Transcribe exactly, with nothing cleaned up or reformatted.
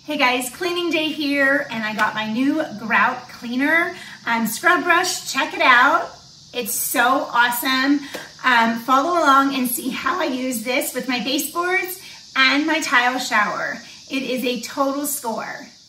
Hey guys, cleaning day here, and I got my new Grout Cleaner um, scrub brush. Check it out. It's so awesome. Um, follow along and see how I use this with my baseboards and my tile shower. It is a total score.